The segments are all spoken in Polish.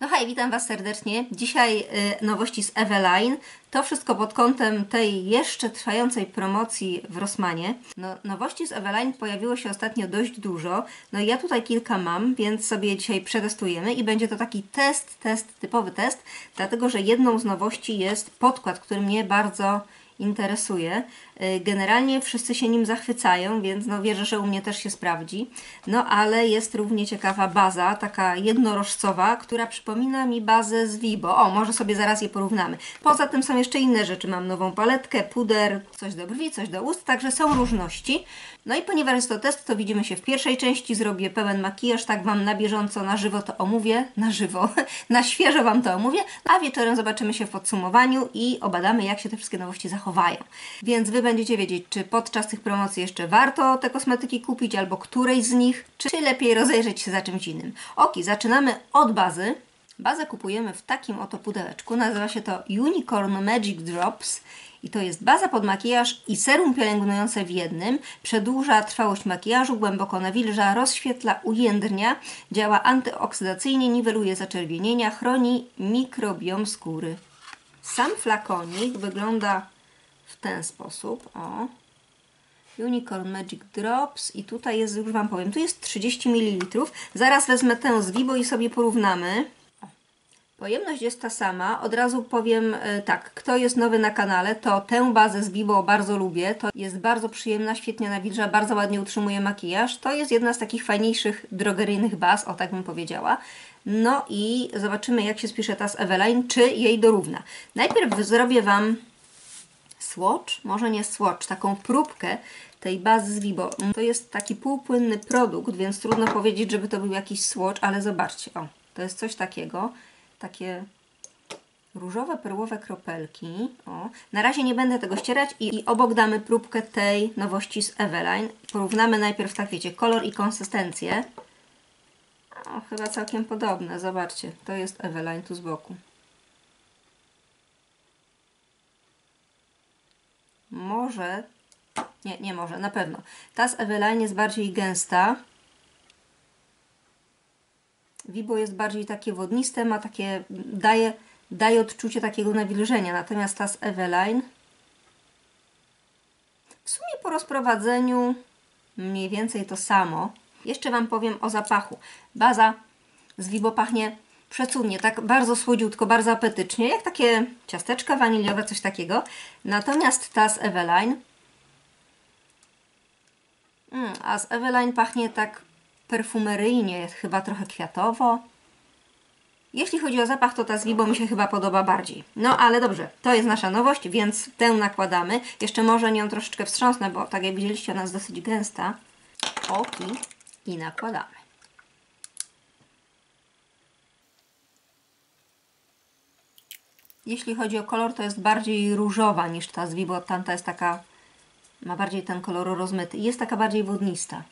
No hej, witam Was serdecznie. Dzisiaj nowości z Eveline. To wszystko pod kątem tej jeszcze trwającej promocji w Rossmanie. No, nowości z Eveline pojawiło się ostatnio dość dużo. No i ja tutaj kilka mam, więc sobie dzisiaj przetestujemy i będzie to taki typowy test, dlatego że jedną z nowości jest podkład, który mnie bardzo interesuje. Generalnie wszyscy się nim zachwycają, więc no wierzę, że u mnie też się sprawdzi. No ale jest równie ciekawa baza, taka jednorożcowa, która przypomina mi bazę z Vibo. O, może sobie zaraz je porównamy. Poza tym są jeszcze inne rzeczy. Mam nową paletkę, puder, coś do brwi, coś do ust, także są różności. No i ponieważ jest to test, to widzimy się w pierwszej części, zrobię pełen makijaż, tak Wam na bieżąco, na żywo to omówię, na świeżo Wam to omówię, a wieczorem zobaczymy się w podsumowaniu i obadamy, jak się te wszystkie nowości zachowają. Więc Wy będziecie wiedzieć, czy podczas tych promocji jeszcze warto te kosmetyki kupić, albo którejś z nich, czy lepiej rozejrzeć się za czymś innym. Ok, zaczynamy od bazy. Bazę kupujemy w takim oto pudełeczku, nazywa się to Unicorn Magic Drops. I to jest baza pod makijaż i serum pielęgnujące w jednym. Przedłuża trwałość makijażu, głęboko nawilża, rozświetla, ujędrnia, działa antyoksydacyjnie, niweluje zaczerwienienia, chroni mikrobiom skóry. Sam flakonik wygląda w ten sposób. O. Unicorn Magic Drops i tutaj jest, już Wam powiem, tu jest 30 ml. Zaraz wezmę tę z Vibo i sobie porównamy. Pojemność jest ta sama. Od razu powiem tak, kto jest nowy na kanale, to tę bazę z Vibo bardzo lubię. To jest bardzo przyjemna, świetnie nawilża, bardzo ładnie utrzymuje makijaż. To jest jedna z takich fajniejszych drogeryjnych baz, o tak bym powiedziała. No i zobaczymy, jak się spisze ta z Eveline, czy jej dorówna. Najpierw zrobię Wam swatch, może nie swatch, taką próbkę tej bazy z Vibo. To jest taki półpłynny produkt, więc trudno powiedzieć, żeby to był jakiś swatch, ale zobaczcie, o, to jest coś takiego. Takie różowe, perłowe kropelki. O. Na razie nie będę tego ścierać i obok damy próbkę tej nowości z Eveline. Porównamy najpierw, tak wiecie, kolor i konsystencję. O, chyba całkiem podobne. Zobaczcie, to jest Eveline tu z boku. Może, nie może, na pewno. Ta z Eveline jest bardziej gęsta. Vibo jest bardziej takie wodniste, ma takie, daje odczucie takiego nawilżenia, natomiast ta z Eveline w sumie po rozprowadzeniu mniej więcej to samo. Jeszcze Wam powiem o zapachu. Baza z Vibo pachnie przecudnie, tak bardzo słodziutko, bardzo apetycznie, jak takie ciasteczka waniliowe, coś takiego. Natomiast ta z Eveline a z Eveline pachnie tak perfumeryjnie, chyba trochę kwiatowo. Jeśli chodzi o zapach, to ta z Vibo mi się chyba podoba bardziej. No ale dobrze, to jest nasza nowość, więc tę nakładamy. Jeszcze może nią troszeczkę wstrząsnę, bo tak jak widzieliście, ona jest dosyć gęsta. Oki i nakładamy. Jeśli chodzi o kolor, to jest bardziej różowa niż ta z Vibo. Tamta jest taka, ma bardziej ten kolor rozmyty i jest taka bardziej wodnista.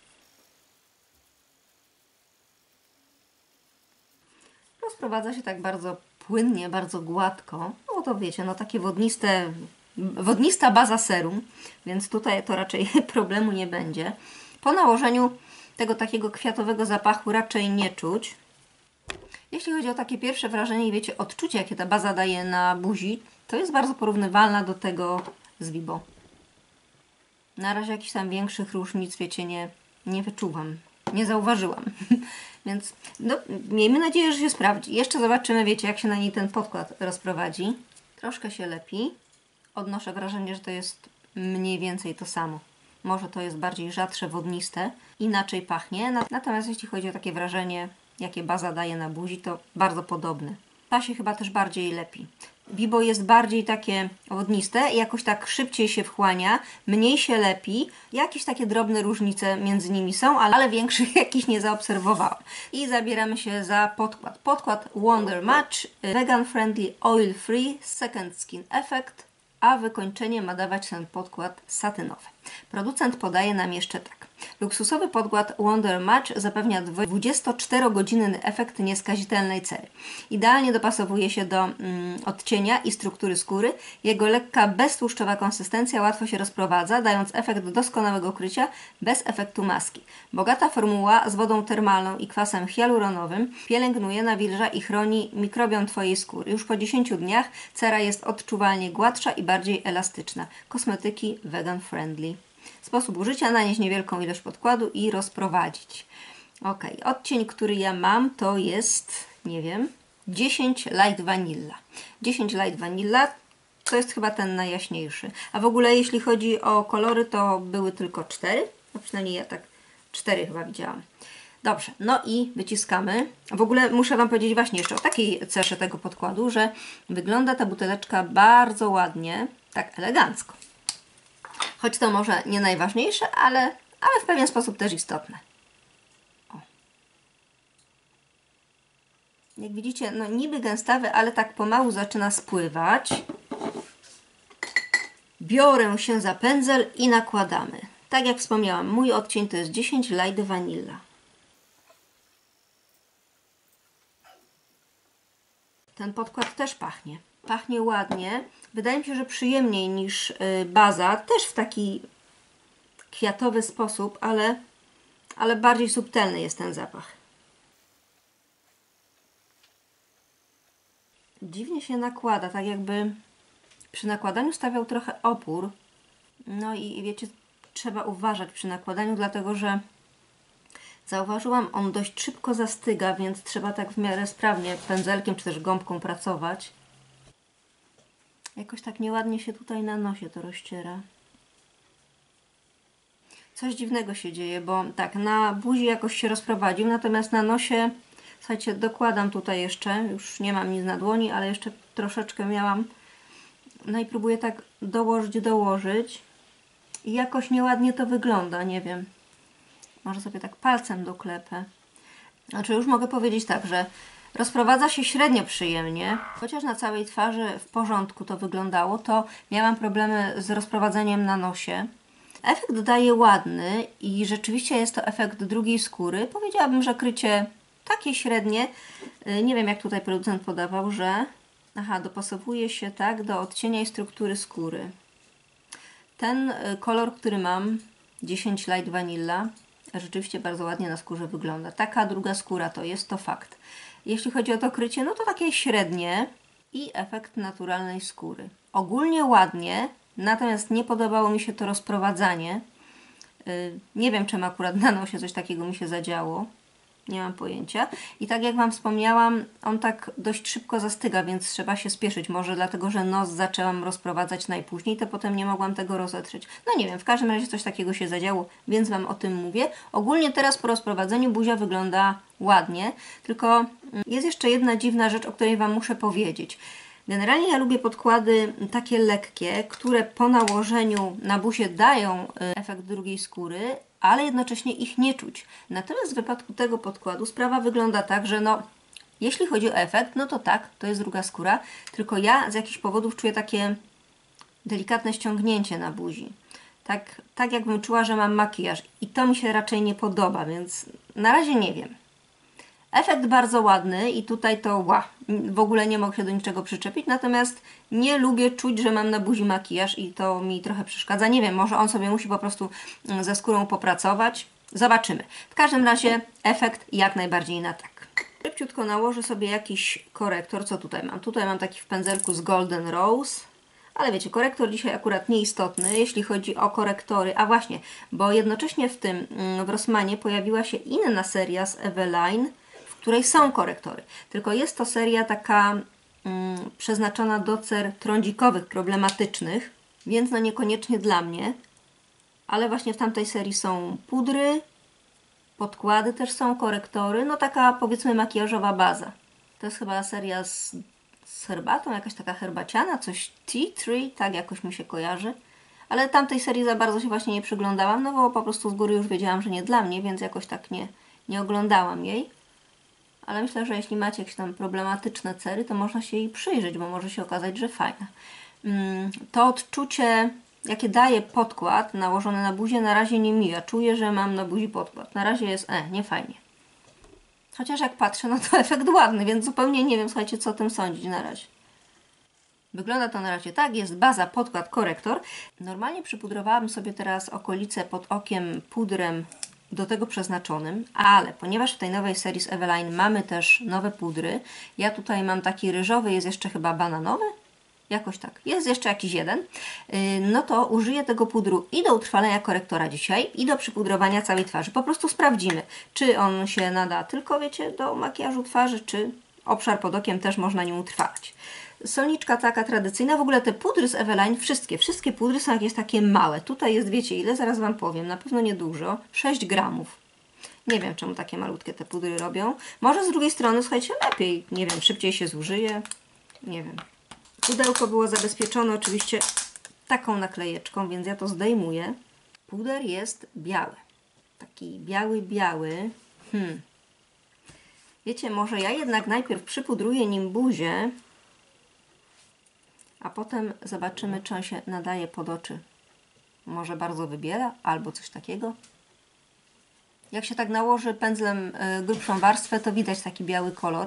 Rozprowadza się tak bardzo płynnie, bardzo gładko. No to wiecie, no takie wodnista baza serum, więc tutaj to raczej problemu nie będzie. Po nałożeniu tego takiego kwiatowego zapachu raczej nie czuć. Jeśli chodzi o takie pierwsze wrażenie i wiecie, odczucie, jakie ta baza daje na buzi, to jest bardzo porównywalna do tego z Vibo. Na razie jakichś tam większych różnic, wiecie, nie wyczuwam. Nie zauważyłam. Więc no, miejmy nadzieję, że się sprawdzi. Jeszcze zobaczymy, wiecie, jak się na niej ten podkład rozprowadzi. Troszkę się lepi. Odnoszę wrażenie, że to jest mniej więcej to samo. Może to jest bardziej rzadsze, wodniste. Inaczej pachnie. Natomiast jeśli chodzi o takie wrażenie, jakie baza daje na buzi, to bardzo podobne. Ta się chyba też bardziej lepi. Vibo jest bardziej takie wodniste i jakoś tak szybciej się wchłania, mniej się lepi. Jakieś takie drobne różnice między nimi są, ale większych jakichś nie zaobserwowałam. I zabieramy się za podkład. Podkład Wonder Match, Vegan Friendly Oil Free Second Skin Effect, a wykończenie ma dawać ten podkład satynowy. Producent podaje nam jeszcze tak. Luksusowy podkład Wonder Match zapewnia 24-godzinny efekt nieskazitelnej cery. Idealnie dopasowuje się do odcienia i struktury skóry. Jego lekka, beztłuszczowa konsystencja łatwo się rozprowadza, dając efekt doskonałego krycia bez efektu maski. Bogata formuła z wodą termalną i kwasem hialuronowym pielęgnuje, nawilża i chroni mikrobiom Twojej skóry. Już po 10 dniach cera jest odczuwalnie gładsza i bardziej elastyczna. Kosmetyki vegan friendly. Sposób użycia: nanieść niewielką ilość podkładu i rozprowadzić. Ok, odcień, który ja mam, to jest, nie wiem, 10 Light Vanilla. 10 Light Vanilla to jest chyba ten najjaśniejszy. A w ogóle jeśli chodzi o kolory, to były tylko 4. No przynajmniej ja tak 4 chyba widziałam. Dobrze, no i wyciskamy. W ogóle muszę Wam powiedzieć właśnie jeszcze o takiej cesze tego podkładu, że wygląda ta buteleczka bardzo ładnie, tak elegancko. Choć to może nie najważniejsze, ale w pewien sposób też istotne. O. Jak widzicie, no niby gęstawy, ale tak pomału zaczyna spływać. Biorę się za pędzel i nakładamy. Tak jak wspomniałam, mój odcień to jest 10 Light Vanilla. Ten podkład też pachnie. Pachnie ładnie. Wydaje mi się, że przyjemniej niż baza. Też w taki kwiatowy sposób, ale bardziej subtelny jest ten zapach. Dziwnie się nakłada, tak jakby przy nakładaniu stawiał trochę opór. No i wiecie, trzeba uważać przy nakładaniu, dlatego że zauważyłam, on dość szybko zastyga, więc trzeba tak w miarę sprawnie pędzelkiem czy też gąbką pracować. Jakoś tak nieładnie się tutaj na nosie to rozciera. Coś dziwnego się dzieje, bo tak, na buzi jakoś się rozprowadził, natomiast na nosie, słuchajcie, dokładam tutaj jeszcze, już nie mam nic na dłoni, ale jeszcze troszeczkę miałam. No i próbuję tak dołożyć i jakoś nieładnie to wygląda, nie wiem. Może sobie tak palcem doklepę. Znaczy już mogę powiedzieć tak, że rozprowadza się średnio przyjemnie, chociaż na całej twarzy w porządku to wyglądało, to miałam problemy z rozprowadzeniem na nosie. Efekt daje ładny i rzeczywiście jest to efekt drugiej skóry. Powiedziałabym, że krycie takie średnie. Nie wiem, jak tutaj producent podawał, że dopasowuje się tak do odcienia i struktury skóry. Ten kolor, który mam, 10 Light Vanilla, rzeczywiście bardzo ładnie na skórze wygląda. Taka druga skóra to jest, to fakt. Jeśli chodzi o to krycie, no to takie średnie i efekt naturalnej skóry. Ogólnie ładnie, natomiast nie podobało mi się to rozprowadzanie. Nie wiem, czemu akurat na nosie coś takiego mi się zadziało. Nie mam pojęcia. I tak jak Wam wspomniałam, on tak dość szybko zastyga, więc trzeba się spieszyć. Może dlatego, że nos zaczęłam rozprowadzać najpóźniej, to potem nie mogłam tego rozetrzeć. No nie wiem, w każdym razie coś takiego się zadziało, więc Wam o tym mówię. Ogólnie teraz po rozprowadzeniu buzia wygląda ładnie, tylko jest jeszcze jedna dziwna rzecz, o której Wam muszę powiedzieć. Generalnie ja lubię podkłady takie lekkie, które po nałożeniu na buzię dają efekt drugiej skóry, ale jednocześnie ich nie czuć. Natomiast w wypadku tego podkładu sprawa wygląda tak, że no, jeśli chodzi o efekt, no to tak, to jest druga skóra, tylko ja z jakichś powodów czuję takie delikatne ściągnięcie na buzi. Tak jakbym czuła, że mam makijaż i to mi się raczej nie podoba, więc na razie nie wiem. Efekt bardzo ładny i tutaj to w ogóle nie mogę się do niczego przyczepić, natomiast nie lubię czuć, że mam na buzi makijaż i to mi trochę przeszkadza. Nie wiem, może on sobie musi po prostu ze skórą popracować. Zobaczymy. W każdym razie efekt jak najbardziej na tak. Szybciutko nałożę sobie jakiś korektor. Co tutaj mam? Tutaj mam taki w pędzelku z Golden Rose. Ale wiecie, korektor dzisiaj akurat nieistotny, jeśli chodzi o korektory. A właśnie, bo jednocześnie w Rossmanie pojawiła się inna seria z Eveline, w której są korektory. Tylko jest to seria taka przeznaczona do cer trądzikowych, problematycznych, więc no niekoniecznie dla mnie. Ale właśnie w tamtej serii są pudry, podkłady też są, korektory, no taka powiedzmy makijażowa baza. To jest chyba seria z herbatą, jakaś taka herbaciana, coś tea tree, tak jakoś mi się kojarzy. Ale tamtej serii za bardzo się właśnie nie przyglądałam, no bo po prostu z góry już wiedziałam, że nie dla mnie, więc jakoś tak nie oglądałam jej. Ale myślę, że jeśli macie jakieś tam problematyczne cery, to można się jej przyjrzeć, bo może się okazać, że fajna. To odczucie jakie daje podkład nałożony na buzię, na razie nie mija. Czuję, że mam na buzi podkład. Na razie jest nie fajnie. Chociaż jak patrzę, no to efekt ładny, więc zupełnie nie wiem, słuchajcie, co o tym sądzić na razie. Wygląda to na razie tak, jest baza, podkład, korektor. Normalnie przypudrowałabym sobie teraz okolice pod okiem pudrem do tego przeznaczonym, ale ponieważ w tej nowej serii z Eveline mamy też nowe pudry, ja tutaj mam taki ryżowy, jest jeszcze chyba bananowy, jakoś tak, jest jeszcze jakiś jeden, no to użyję tego pudru i do utrwalenia korektora dzisiaj, i do przypudrowania całej twarzy. Po prostu sprawdzimy, czy on się nada tylko, wiecie, do makijażu twarzy, czy obszar pod okiem też można nim utrwalać. Solniczka taka tradycyjna, w ogóle te pudry z Eveline, wszystkie pudry są jakieś takie małe. Tutaj jest, wiecie ile, zaraz Wam powiem, na pewno niedużo, 6 gramów. Nie wiem, czemu takie malutkie te pudry robią. Może z drugiej strony, słuchajcie, lepiej, nie wiem, szybciej się zużyje, nie wiem. Pudełko było zabezpieczone oczywiście taką naklejeczką, więc ja to zdejmuję. Puder jest biały, taki biały. Wiecie, może ja jednak najpierw przypudruję nim buzię, a potem zobaczymy, czy on się nadaje pod oczy. Może bardzo wybiela, albo coś takiego. Jak się tak nałoży pędzlem grubszą warstwę, to widać taki biały kolor.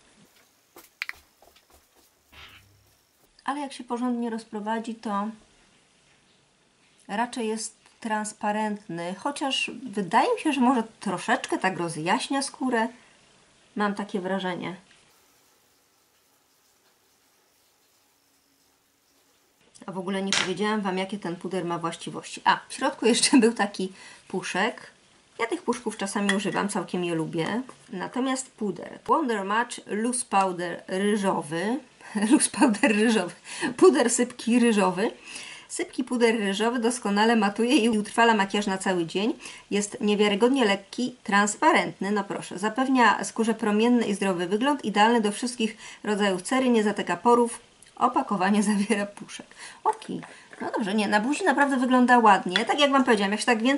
Ale jak się porządnie rozprowadzi, to raczej jest transparentny. Chociaż wydaje mi się, że może troszeczkę tak rozjaśnia skórę. Mam takie wrażenie. A w ogóle nie powiedziałam Wam, jakie ten puder ma właściwości. A, w środku jeszcze był taki puszek. Ja tych puszków czasami używam, całkiem je lubię. Natomiast puder Wonder Match Loose Powder ryżowy. Loose Powder ryżowy. Puder sypki ryżowy. Sypki puder ryżowy doskonale matuje i utrwala makijaż na cały dzień. Jest niewiarygodnie lekki, transparentny, no proszę. Zapewnia skórze promienny i zdrowy wygląd, idealny do wszystkich rodzajów cery, nie zatyka porów. Opakowanie zawiera puszek. Okej. No dobrze, nie, na buzi naprawdę wygląda ładnie. Tak jak Wam powiedziałam, jak się tak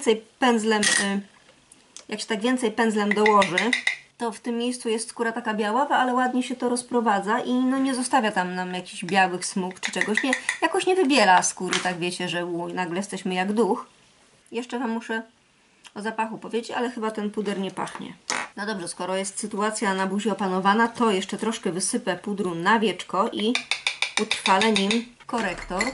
więcej pędzlem dołoży, to w tym miejscu jest skóra taka biaława, ale ładnie się to rozprowadza i no nie zostawia tam nam jakichś białych smug czy czegoś. Nie, jakoś nie wybiela skóry, tak wiecie, że nagle jesteśmy jak duch. Jeszcze Wam muszę o zapachu powiedzieć, ale chyba ten puder nie pachnie. No dobrze, skoro jest sytuacja na buzi opanowana, to jeszcze troszkę wysypę pudru na wieczko i utrwalę nim korektor.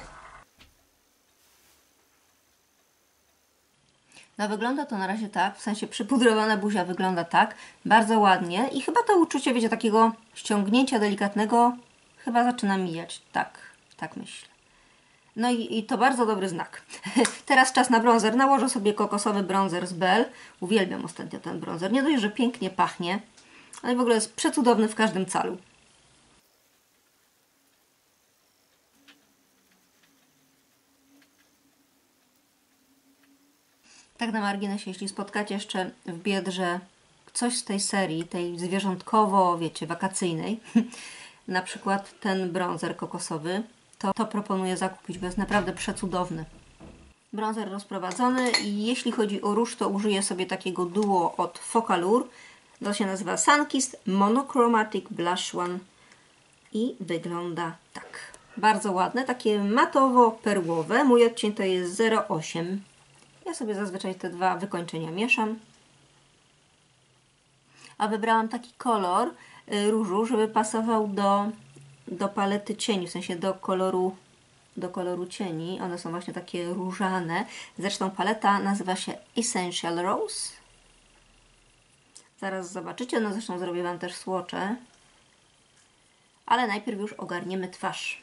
No wygląda to na razie tak, w sensie przypudrowana buzia wygląda tak, bardzo ładnie i chyba to uczucie, wiecie, takiego ściągnięcia delikatnego chyba zaczyna mijać, tak myślę. No i to bardzo dobry znak. Teraz czas na bronzer. Nałożę sobie kokosowy bronzer z Bell. Uwielbiam ostatnio ten bronzer. Nie dość, że pięknie pachnie, ale w ogóle jest przecudowny w każdym calu. Tak na marginesie, jeśli spotkacie jeszcze w Biedrze coś z tej serii, tej zwierzątkowo, wiecie, wakacyjnej, na przykład ten bronzer kokosowy, to proponuję zakupić, bo jest naprawdę przecudowny. Bronzer rozprowadzony i jeśli chodzi o róż, to użyję sobie takiego duo od Focallure. To się nazywa Sunkissed Monochromatic Blush One i wygląda tak. Bardzo ładne, takie matowo-perłowe. Mój odcień to jest 08. Ja sobie zazwyczaj te dwa wykończenia mieszam. A wybrałam taki kolor różu, żeby pasował do palety cieni, w sensie do koloru cieni. One są właśnie takie różane. Zresztą paleta nazywa się Essential Rose. Zaraz zobaczycie, no zresztą zrobię Wam też swatche. Ale najpierw już ogarniemy twarz.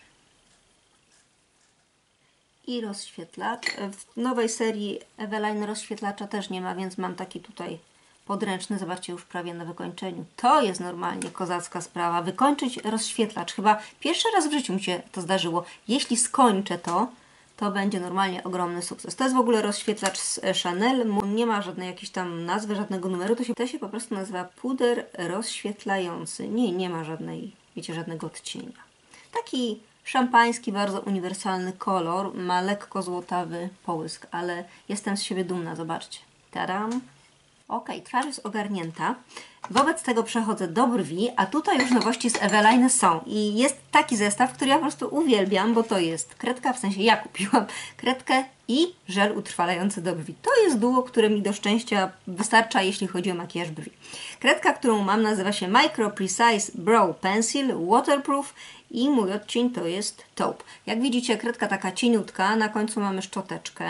I rozświetlacz. W nowej serii Eveline rozświetlacza też nie ma, więc mam taki tutaj podręczny. Zobaczcie, już prawie na wykończeniu. To jest normalnie kozacka sprawa. Wykończyć rozświetlacz. Chyba pierwszy raz w życiu mi się to zdarzyło. Jeśli skończę to będzie normalnie ogromny sukces. To jest w ogóle rozświetlacz z Chanel. Nie ma żadnej jakiejś tam nazwy, żadnego numeru. To się po prostu nazywa puder rozświetlający. Nie ma żadnej, wiecie, żadnego odcienia. Taki szampański, bardzo uniwersalny kolor. Ma lekko złotawy połysk, ale jestem z siebie dumna. Zobaczcie. Tadam! Ok, twarz jest ogarnięta. Wobec tego przechodzę do brwi, a tutaj już nowości z Eveline są. I jest taki zestaw, który ja po prostu uwielbiam, bo to jest kredka, w sensie ja kupiłam kredkę i żel utrwalający do brwi. To jest duo, które mi do szczęścia wystarcza, jeśli chodzi o makijaż brwi. Kredka, którą mam, nazywa się Micro Precise Brow Pencil Waterproof i mój odcień to jest taupe. Jak widzicie, kredka taka cieniutka, na końcu mamy szczoteczkę.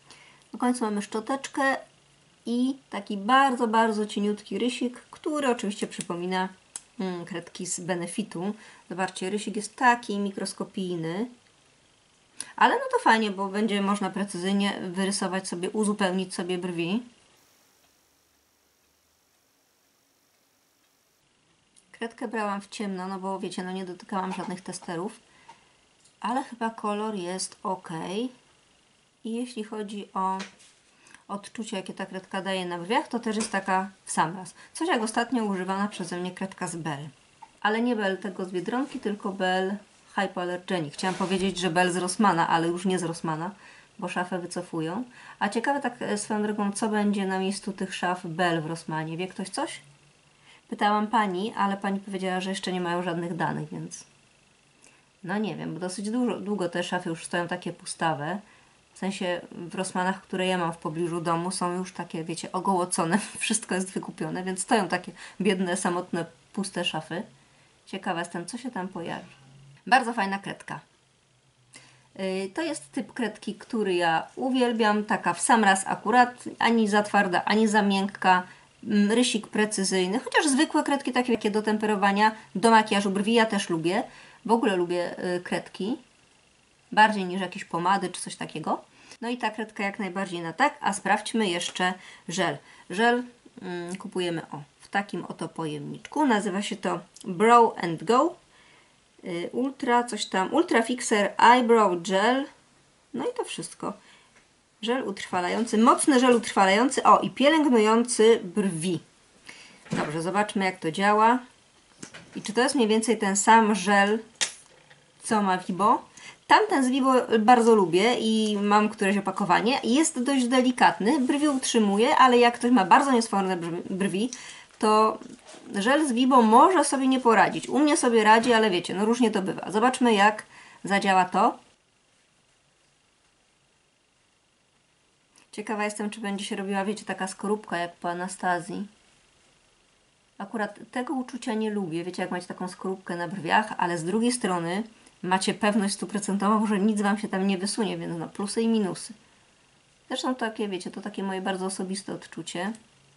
I taki bardzo, bardzo cieniutki rysik, który oczywiście przypomina kredki z Benefitu. Zobaczcie, rysik jest taki mikroskopijny. Ale no to fajnie, bo będzie można precyzyjnie wyrysować sobie, uzupełnić sobie brwi. Kredkę brałam w ciemno, no bo wiecie, no nie dotykałam żadnych testerów. Ale chyba kolor jest ok. I jeśli chodzi o odczucie, jakie ta kredka daje na brwiach, to też jest taka w sam raz. Coś jak ostatnio używana przeze mnie kredka z Bell. Ale nie Bell tego z Biedronki, tylko Bell Hypoallergenic. Chciałam powiedzieć, że Bell z Rossmana, ale już nie z Rossmana, bo szafę wycofują. A ciekawe tak swoją drogą, co będzie na miejscu tych szaf Bell w Rossmanie. Wie ktoś coś? Pytałam pani, ale pani powiedziała, że jeszcze nie mają żadnych danych, więc no nie wiem, bo dosyć długo te szafy już stoją takie pustawe. W sensie w Rossmanach, które ja mam w pobliżu domu, są już takie, wiecie, ogołocone. Wszystko jest wykupione, więc stoją takie biedne, samotne, puste szafy. Ciekawa jestem, co się tam pojawi. Bardzo fajna kredka. To jest typ kredki, który ja uwielbiam. Taka w sam raz akurat. Ani za twarda, ani za miękka. Rysik precyzyjny. Chociaż zwykłe kredki, takie do temperowania, do makijażu brwi ja też lubię. W ogóle lubię kredki. Bardziej niż jakieś pomady czy coś takiego. No i ta kredka jak najbardziej na tak. A sprawdźmy jeszcze żel. Żel kupujemy w takim oto pojemniczku. Nazywa się to Brow and Go. Ultra Fixer Eyebrow Gel. No i to wszystko. Żel utrwalający, mocny żel utrwalający, i pielęgnujący brwi. Dobrze, zobaczmy jak to działa. I czy to jest mniej więcej ten sam żel, co ma Vibo. Tamten z Vibo bardzo lubię i mam któreś opakowanie. Jest dość delikatny, brwi utrzymuje, ale jak ktoś ma bardzo niesforne brwi, to żel z Vibo może sobie nie poradzić. U mnie sobie radzi, ale wiecie, no różnie to bywa. Zobaczmy jak zadziała to. Ciekawa jestem, czy będzie się robiła, wiecie, taka skorupka jak po Anastazji. Akurat tego uczucia nie lubię, wiecie, jak macie taką skorupkę na brwiach, ale z drugiej strony macie pewność 100%, że nic Wam się tam nie wysunie, więc no plusy i minusy. Zresztą takie, wiecie, to takie moje bardzo osobiste odczucie.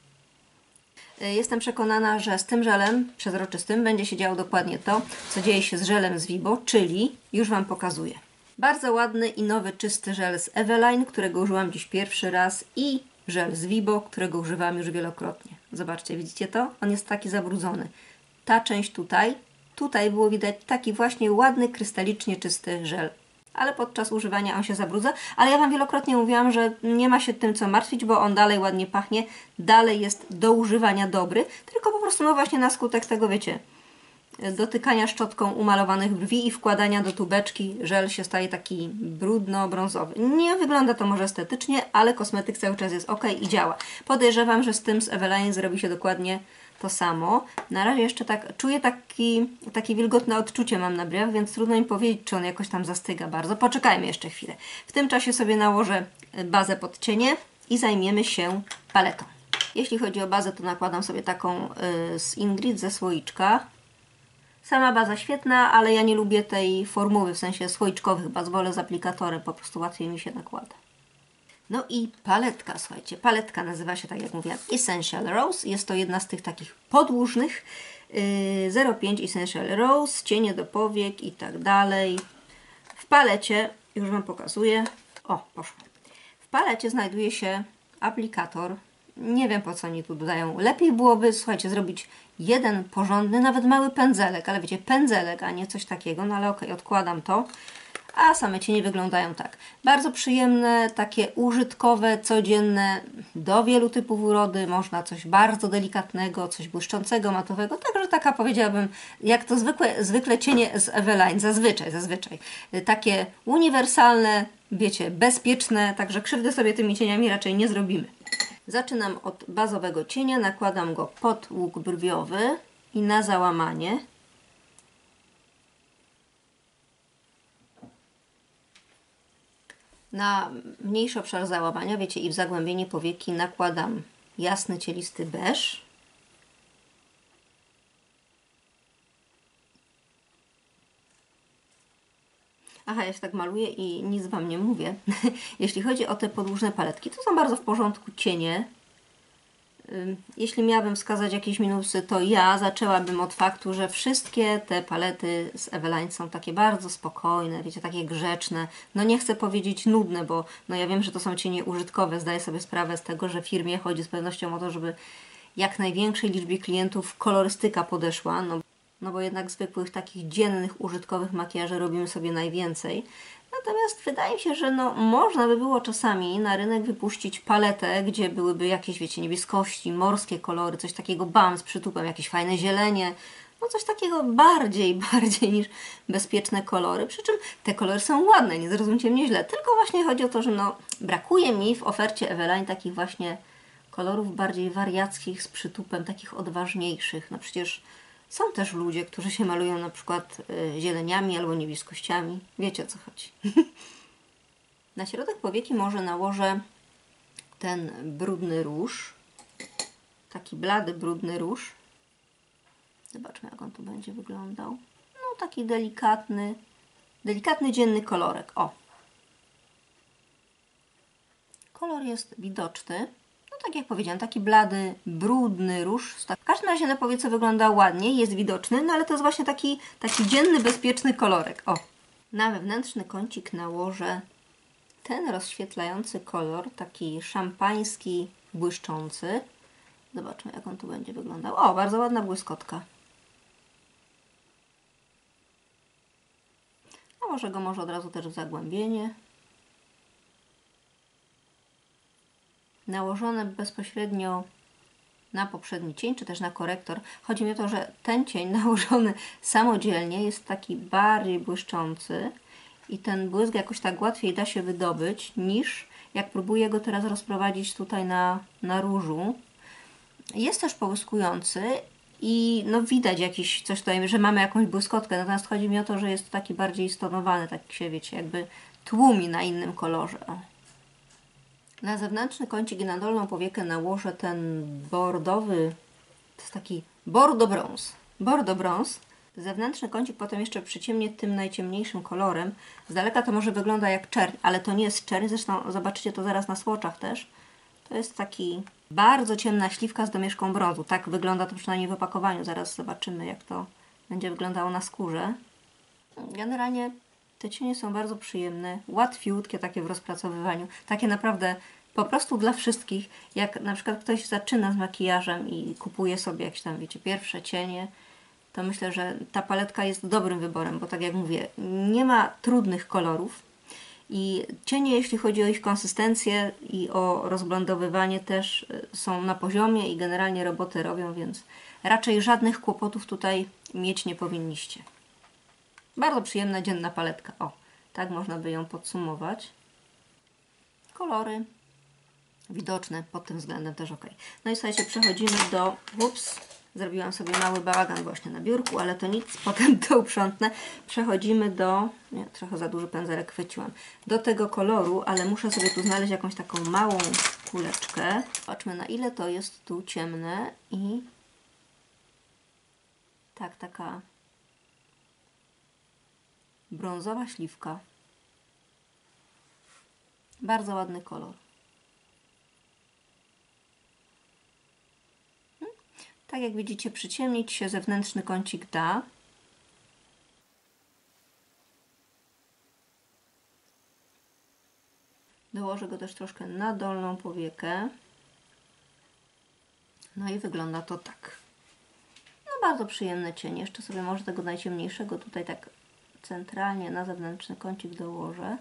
Jestem przekonana, że z tym żelem przezroczystym będzie się działo dokładnie to, co dzieje się z żelem z Vibo, czyli już Wam pokazuję. Bardzo ładny i nowy, czysty żel z Eveline, którego użyłam dziś pierwszy raz i żel z Vibo, którego używałam już wielokrotnie. Zobaczcie, widzicie to? On jest taki zabrudzony. Ta część tutaj było widać taki właśnie ładny, krystalicznie czysty żel. Ale podczas używania on się zabrudza. Ale ja Wam wielokrotnie mówiłam, że nie ma się tym co martwić, bo on dalej ładnie pachnie, dalej jest do używania dobry, tylko po prostu no właśnie na skutek tego, wiecie, dotykania szczotką umalowanych brwi i wkładania do tubeczki żel się staje taki brudno-brązowy. Nie wygląda to może estetycznie, ale kosmetyk cały czas jest ok i działa. Podejrzewam, że z tym z Eveline zrobi się dokładnie to samo. Na razie jeszcze tak czuję takie wilgotne odczucie mam na brwiach, więc trudno mi powiedzieć, czy on jakoś tam zastyga bardzo. Poczekajmy jeszcze chwilę. W tym czasie sobie nałożę bazę pod cienie i zajmiemy się paletą. Jeśli chodzi o bazę, to nakładam sobie taką z Ingrid ze słoiczka. Sama baza świetna, ale ja nie lubię tej formuły, w sensie słoiczkowych baz, wolę z aplikatorem, po prostu łatwiej mi się nakłada. No i paletka, słuchajcie, paletka nazywa się, tak jak mówiłam, Essential Rose. Jest to jedna z tych takich podłużnych, 0,5 Essential Rose, cienie do powiek i tak dalej. W palecie, już Wam pokazuję, poszło. W palecie znajduje się aplikator. Nie wiem po co oni tu dodają. Lepiej byłoby, słuchajcie, zrobić jeden porządny, nawet mały pędzelek, ale wiecie, pędzelek, a nie coś takiego, no ale okej, odkładam to. A same cienie wyglądają tak. Bardzo przyjemne, takie użytkowe, codzienne, do wielu typów urody. Można coś bardzo delikatnego, coś błyszczącego, matowego. Także taka powiedziałabym, jak to zwykle cienie z Eveline, zazwyczaj. Takie uniwersalne, wiecie, bezpieczne, także krzywdy sobie tymi cieniami raczej nie zrobimy. Zaczynam od bazowego cienia, nakładam go pod łuk brwiowy i na załamanie. Na mniejszy obszar załamania, wiecie, i w zagłębienie powieki nakładam jasny, cielisty beż. Aha, ja się tak maluję i nic Wam nie mówię. Jeśli chodzi o te podłużne paletki, to są bardzo w porządku cienie. Jeśli miałabym wskazać jakieś minusy, to ja zaczęłabym od faktu, że wszystkie te palety z Eveline są takie bardzo spokojne, wiecie, takie grzeczne. No nie chcę powiedzieć nudne, bo no ja wiem, że to są cienie użytkowe. Zdaję sobie sprawę z tego, że firmie chodzi z pewnością o to, żeby jak największej liczbie klientów kolorystyka podeszła. No bo jednak zwykłych takich dziennych, użytkowych makijaży robimy sobie najwięcej. Natomiast wydaje mi się, że no, można by było czasami na rynek wypuścić paletę, gdzie byłyby jakieś, wiecie, niebieskości, morskie kolory, coś takiego bam z przytupem, jakieś fajne zielenie, no coś takiego bardziej niż bezpieczne kolory. Przy czym te kolory są ładne, nie zrozumcie mnie źle, tylko właśnie chodzi o to, że no, brakuje mi w ofercie Eveline takich właśnie kolorów bardziej wariackich z przytupem, takich odważniejszych. No przecież są też ludzie, którzy się malują na przykład zieleniami albo niebieskościami. Wiecie, o co chodzi. Na środek powieki może nałożę ten brudny róż. Taki blady, brudny róż. Zobaczmy, jak on tu będzie wyglądał. No, taki delikatny dzienny kolorek. O! Kolor jest widoczny. No tak jak powiedziałam, taki blady, brudny róż. W każdym razie na powiece wygląda ładnie, jest widoczny, no ale to jest właśnie taki dzienny, bezpieczny kolorek. O! Na wewnętrzny kącik nałożę ten rozświetlający kolor, taki szampański, błyszczący. Zobaczmy, jak on tu będzie wyglądał. O, bardzo ładna błyskotka. A może go od razu też w zagłębienie. Nałożone bezpośrednio na poprzedni cień, czy też na korektor. Chodzi mi o to, że ten cień nałożony samodzielnie jest taki bardziej błyszczący i ten błysk jakoś tak łatwiej da się wydobyć, niż jak próbuję go teraz rozprowadzić tutaj na różu. Jest też połyskujący i no widać coś tutaj, że mamy jakąś błyskotkę, natomiast chodzi mi o to, że jest taki bardziej stonowany, tak się wiecie, jakby tłumi na innym kolorze. O. Na zewnętrzny kącik i na dolną powiekę nałożę ten bordowy, to jest taki bordo brąz. Zewnętrzny kącik potem jeszcze przyciemnię tym najciemniejszym kolorem. Z daleka to może wygląda jak czerń, ale to nie jest czerń, zresztą zobaczycie to zaraz na swatchach też. To jest taki bardzo ciemna śliwka z domieszką brązu. Tak wygląda to przynajmniej w opakowaniu. Zaraz zobaczymy, jak to będzie wyglądało na skórze. Generalnie te cienie są bardzo przyjemne, łatwiutkie takie w rozpracowywaniu. Takie naprawdę po prostu dla wszystkich. Jak na przykład ktoś zaczyna z makijażem i kupuje sobie jakieś tam, wiecie, pierwsze cienie, to myślę, że ta paletka jest dobrym wyborem, bo tak jak mówię, nie ma trudnych kolorów. I cienie, jeśli chodzi o ich konsystencję i o rozblendowywanie, też są na poziomie i generalnie roboty robią, więc raczej żadnych kłopotów tutaj mieć nie powinniście. Bardzo przyjemna, dzienna paletka. O, tak można by ją podsumować. Kolory widoczne pod tym względem też ok. No i słuchajcie, przechodzimy do... Ups, zrobiłam sobie mały bałagan właśnie na biurku, ale to nic, potem to uprzątnę. Przechodzimy do... Nie, trochę za duży pędzelek chwyciłam. Do tego koloru, ale muszę sobie tu znaleźć jakąś taką małą kuleczkę. Zobaczmy, na ile to jest tu ciemne i... Tak, taka brązowa śliwka. Bardzo ładny kolor. Tak jak widzicie, przyciemnić się zewnętrzny kącik da. Dołożę go też troszkę na dolną powiekę. No i wygląda to tak. No bardzo przyjemny cień. Jeszcze sobie może tego najciemniejszego tutaj tak centralnie na zewnętrzny kącik dołożę.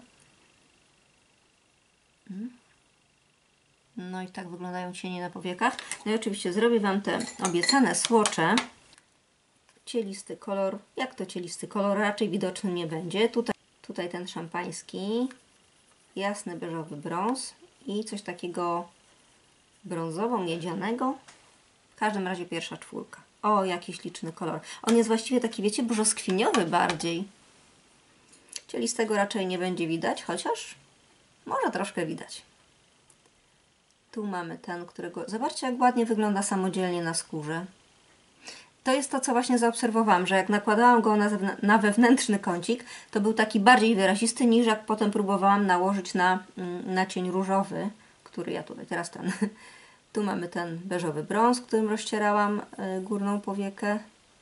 No i tak wyglądają cienie na powiekach. No i oczywiście zrobię Wam te obiecane swatche. Cielisty kolor. Jak to cielisty kolor? Raczej widoczny nie będzie. Tutaj ten szampański, jasny beżowy brąz i coś takiego brązowo-miedzianego. W każdym razie pierwsza czwórka. O, jaki śliczny kolor. On jest właściwie taki, wiecie, brzoskwiniowy bardziej. Cielistego raczej nie będzie widać, chociaż może troszkę widać. Tu mamy ten, którego... Zobaczcie, jak ładnie wygląda samodzielnie na skórze. To jest to, co właśnie zaobserwowałam, że jak nakładałam go na wewnętrzny kącik, to był taki bardziej wyrazisty, niż jak potem próbowałam nałożyć na cień różowy, który ja tutaj teraz ten... Tu mamy ten beżowy brąz, którym rozcierałam górną powiekę.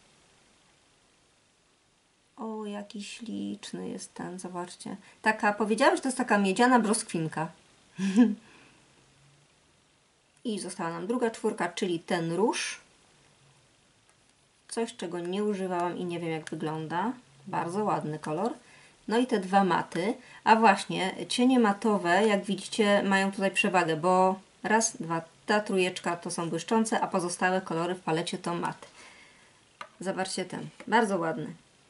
O, jaki śliczny jest ten, zobaczcie. Taka, powiedziałam, że to jest taka miedziana brzoskwinka. I została nam druga czwórka, czyli ten róż. Coś, czego nie używałam i nie wiem, jak wygląda. Bardzo ładny kolor. No i te dwa maty. A właśnie, cienie matowe, jak widzicie, mają tutaj przewagę, bo raz, dwa, ta trójeczka to są błyszczące, a pozostałe kolory w palecie to maty. Zobaczcie ten. Bardzo ładny.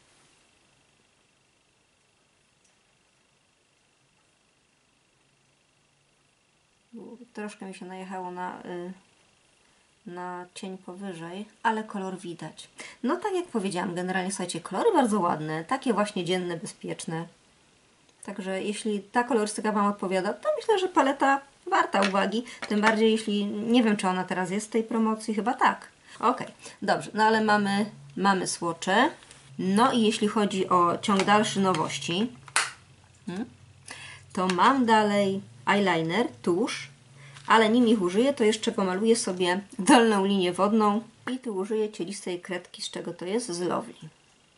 Troszkę mi się najechało na cień powyżej, ale kolor widać. No tak jak powiedziałam, generalnie słuchajcie, kolory bardzo ładne, takie właśnie dzienne, bezpieczne. Także jeśli ta kolorystyka Wam odpowiada, to myślę, że paleta warta uwagi. Tym bardziej jeśli, nie wiem, czy ona teraz jest w tej promocji, chyba tak. Ok, dobrze, no ale mamy swatche. No i jeśli chodzi o ciąg dalszy nowości, to mam dalej eyeliner, tusz, ale nim ich użyję, to jeszcze pomaluję sobie dolną linię wodną i tu użyję cielistej kredki, z czego to jest? Z Lovely.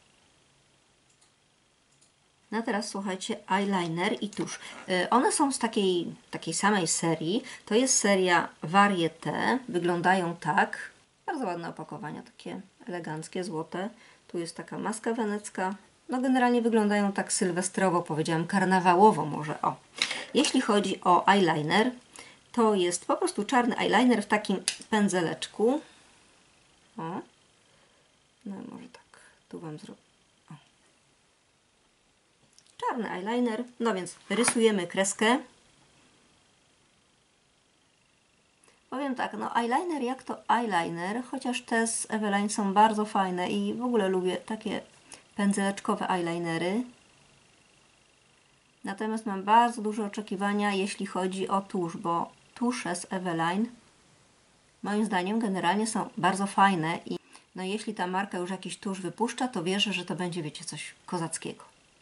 No teraz słuchajcie, eyeliner i tusz. One są z takiej samej serii. To jest seria Varieté. Wyglądają tak. Bardzo ładne opakowania, takie eleganckie, złote. Tu jest taka maska wenecka. No generalnie wyglądają tak sylwestrowo, powiedziałam, karnawałowo może. O. Jeśli chodzi o eyeliner, to jest po prostu czarny eyeliner w takim pędzeleczku. O. No może tak, tu Wam zrobię. Czarny eyeliner, no więc rysujemy kreskę. Powiem tak, no eyeliner jak to eyeliner, chociaż te z Eveline są bardzo fajne i w ogóle lubię takie pędzeleczkowe eyelinery. Natomiast mam bardzo duże oczekiwania, jeśli chodzi o tusz, bo tusze z Eveline moim zdaniem generalnie są bardzo fajne i no jeśli ta marka już jakiś tusz wypuszcza, to wierzę, że to będzie, wiecie, coś kozackiego.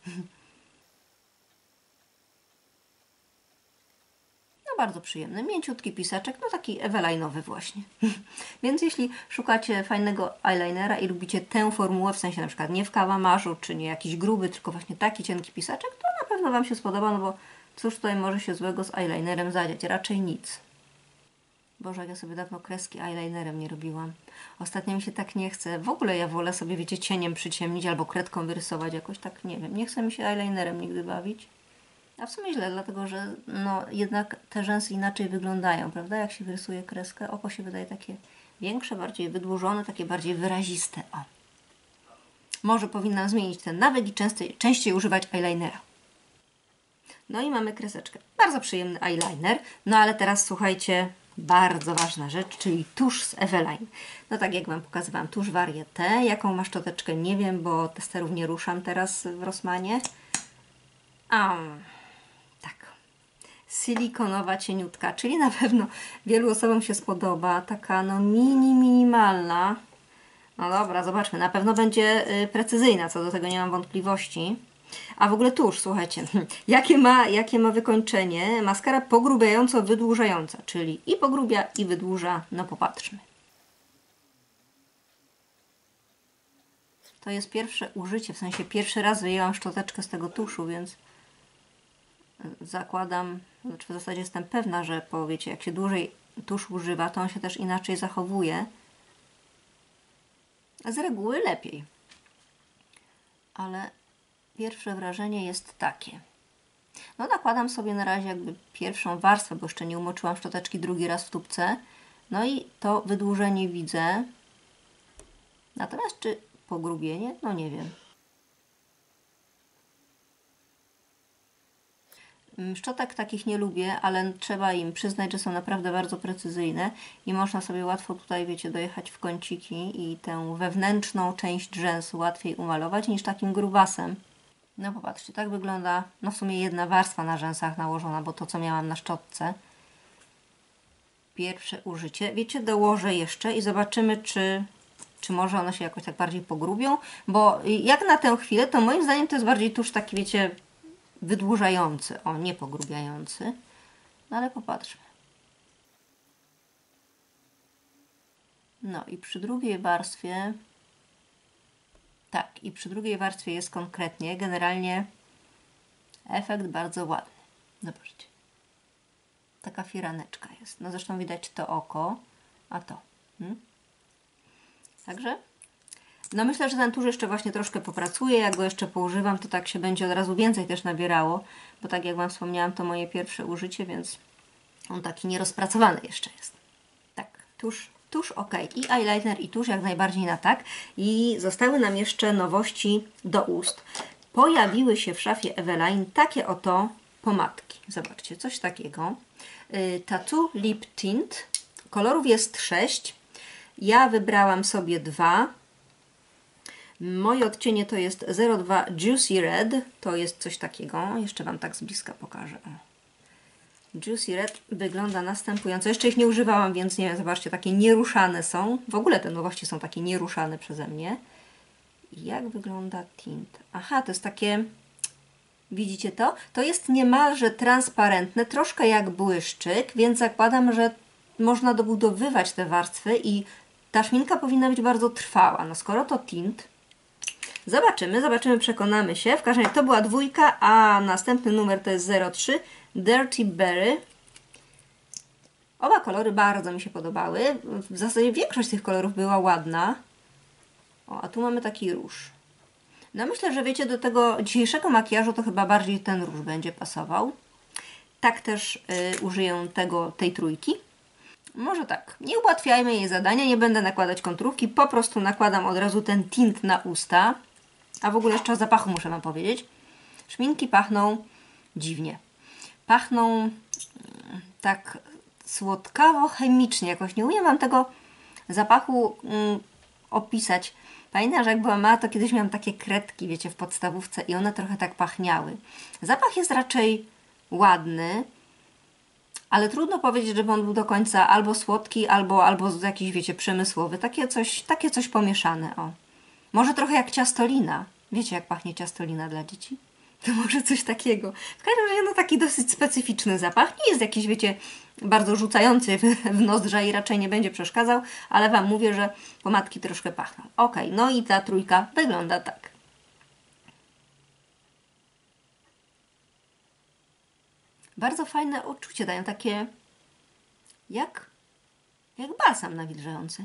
Bardzo przyjemny, mięciutki pisaczek, no taki Eveline'owy właśnie. Więc jeśli szukacie fajnego eyelinera i lubicie tę formułę, w sensie na przykład nie w kałamarzu, czy nie jakiś gruby, tylko właśnie taki cienki pisaczek, to na pewno Wam się spodoba, no bo cóż tutaj może się złego z eyelinerem zadziać? Raczej nic. Boże, jak ja sobie dawno kreski eyelinerem nie robiłam. Ostatnio mi się tak nie chce. W ogóle ja wolę sobie, wiecie, cieniem przyciemnić albo kredką wyrysować jakoś tak, nie wiem. Nie chce mi się eyelinerem nigdy bawić. A w sumie źle, dlatego że no, jednak te rzęsy inaczej wyglądają, prawda? Jak się wyrysuje kreskę, oko się wydaje takie większe, bardziej wydłużone, takie bardziej wyraziste. O. Może powinnam zmienić ten nawyk i częściej używać eyelinera. No i mamy kreseczkę. Bardzo przyjemny eyeliner. No ale teraz słuchajcie, bardzo ważna rzecz, czyli tusz z Eveline. No tak jak Wam pokazywałam, tusz Varieté. Jaką ma szczoteczkę nie wiem, bo testerów nie ruszam teraz w Rossmanie. Tak. Silikonowa, cieniutka, czyli na pewno wielu osobom się spodoba. Taka no minimalna. No dobra, zobaczmy. Na pewno będzie precyzyjna, co do tego nie mam wątpliwości. A w ogóle tusz, słuchajcie, jakie ma wykończenie? Maskara pogrubiająco-wydłużająca, czyli i pogrubia, i wydłuża. No popatrzmy. To jest pierwsze użycie, w sensie pierwszy raz wyjęłam szczoteczkę z tego tuszu, więc zakładam, znaczy w zasadzie jestem pewna, że wiecie, jak się dłużej tusz używa, to on się też inaczej zachowuje. Z reguły lepiej. Ale pierwsze wrażenie jest takie. No nakładam sobie na razie jakby pierwszą warstwę, bo jeszcze nie umoczyłam szczoteczki drugi raz w tubce. No i to wydłużenie widzę. Natomiast czy pogrubienie? No nie wiem. Szczotek takich nie lubię, ale trzeba im przyznać, że są naprawdę bardzo precyzyjne i można sobie łatwo tutaj, wiecie, dojechać w kąciki i tę wewnętrzną część rzęsu łatwiej umalować niż takim grubasem. No popatrzcie, tak wygląda, no w sumie jedna warstwa na rzęsach nałożona, bo to co miałam na szczotce. Pierwsze użycie. Wiecie, dołożę jeszcze i zobaczymy, czy może one się jakoś tak bardziej pogrubią, bo jak na tę chwilę, to moim zdaniem to jest bardziej tusz taki, wiecie, wydłużający, o, nie pogrubiający. No ale popatrzmy. No i przy drugiej warstwie, tak, i przy drugiej warstwie jest konkretnie, generalnie efekt bardzo ładny. Zobaczcie. Taka firaneczka jest. No zresztą widać to oko, a to. Także no myślę, że ten tusz jeszcze właśnie troszkę popracuje. Jak go jeszcze poużywam, to tak się będzie od razu więcej też nabierało, bo tak jak Wam wspomniałam, to moje pierwsze użycie, więc on taki nierozpracowany jeszcze jest. Tak, tusz ok. I eyeliner, i tusz jak najbardziej na tak. I zostały nam jeszcze nowości do ust. Pojawiły się w szafie Eveline takie oto pomadki. Zobaczcie, coś takiego. Tattoo Lip Tint. Kolorów jest 6. Ja wybrałam sobie 2. Moje odcienie to jest 02 Juicy Red. To jest coś takiego. Jeszcze Wam tak z bliska pokażę. Juicy Red wygląda następująco. Jeszcze ich nie używałam, więc nie wiem, zobaczcie, takie nieruszane są. W ogóle te nowości są takie nieruszane przeze mnie. Jak wygląda tint? Aha, to jest takie... Widzicie to? To jest niemalże transparentne, troszkę jak błyszczyk, więc zakładam, że można dobudowywać te warstwy i ta szminka powinna być bardzo trwała. No skoro to tint, zobaczymy, przekonamy się. W każdym razie to była 2, a następny numer to jest 03 Dirty Berry. Oba kolory bardzo mi się podobały. W zasadzie większość tych kolorów była ładna. O, a tu mamy taki róż. No myślę, że wiecie, do tego dzisiejszego makijażu to chyba bardziej ten róż będzie pasował. Tak też użyję tej trójki. Może tak, nie ułatwiajmy jej zadania, nie będę nakładać konturówki, po prostu nakładam od razu ten tint na usta. A w ogóle jeszcze o zapachu muszę Wam powiedzieć. Szminki pachną dziwnie. Pachną tak słodkawo-chemicznie, jakoś nie umiem Wam tego zapachu opisać. Pamiętam, że jak była mała, to kiedyś miałam takie kredki, wiecie, w podstawówce i one trochę tak pachniały. Zapach jest raczej ładny, ale trudno powiedzieć, żeby on był do końca albo słodki, albo jakiś, wiecie, przemysłowy. Takie coś pomieszane, o. Może trochę jak ciastolina. Wiecie, jak pachnie ciastolina dla dzieci? To może coś takiego. W każdym razie, no taki dosyć specyficzny zapach. Nie jest jakiś, wiecie, bardzo rzucający w nozdrza i raczej nie będzie przeszkadzał, ale Wam mówię, że pomadki troszkę pachną. Ok, no i ta trójka wygląda tak. Bardzo fajne uczucie dają, takie jak balsam nawilżający.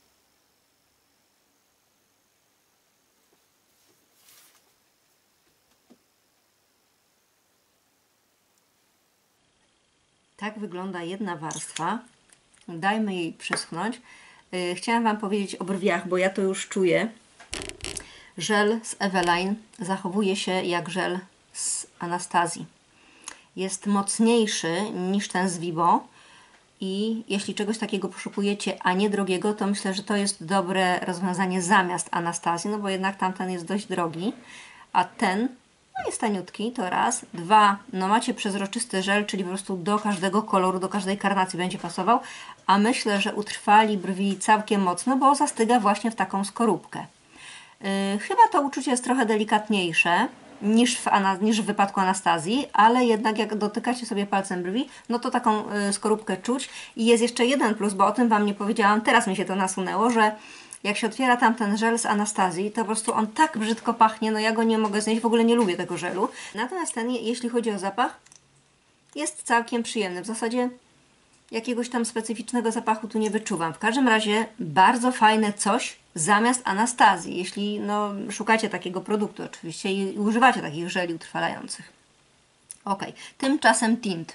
Tak wygląda jedna warstwa. Dajmy jej przyschnąć. Chciałam Wam powiedzieć o brwiach, bo ja to już czuję. Żel z Eveline zachowuje się jak żel z Anastazji. Jest mocniejszy niż ten z Vibo i jeśli czegoś takiego poszukujecie, a nie drogiego, to myślę, że to jest dobre rozwiązanie zamiast Anastazji, no bo jednak tamten jest dość drogi, a ten no jest taniutki, to raz. 2, no macie przezroczysty żel, czyli po prostu do każdego koloru, do każdej karnacji będzie pasował, a myślę, że utrwali brwi całkiem mocno, bo zastyga właśnie w taką skorupkę. Chyba to uczucie jest trochę delikatniejsze niż w wypadku Anastazji, ale jednak jak dotykacie sobie palcem brwi, no to taką skorupkę czuć. I jest jeszcze jeden plus, bo o tym Wam nie powiedziałam, teraz mi się to nasunęło, że jak się otwiera tamten żel z Anastazji, to po prostu on tak brzydko pachnie, no ja go nie mogę znieść, w ogóle nie lubię tego żelu. Natomiast ten, jeśli chodzi o zapach, jest całkiem przyjemny. W zasadzie jakiegoś tam specyficznego zapachu tu nie wyczuwam. W każdym razie bardzo fajne coś zamiast Anastazji, jeśli no, szukacie takiego produktu oczywiście i używacie takich żeli utrwalających. Ok, tymczasem tint.